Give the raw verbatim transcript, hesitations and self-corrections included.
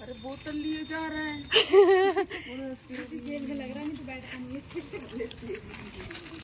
अरे बोतल लिए जा रहे हैं। जेल में लग रहा है, नहीं तो बैठ